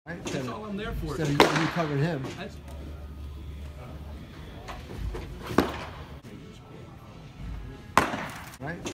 Right? That's all I'm there for. Instead of you covering him. That's Right?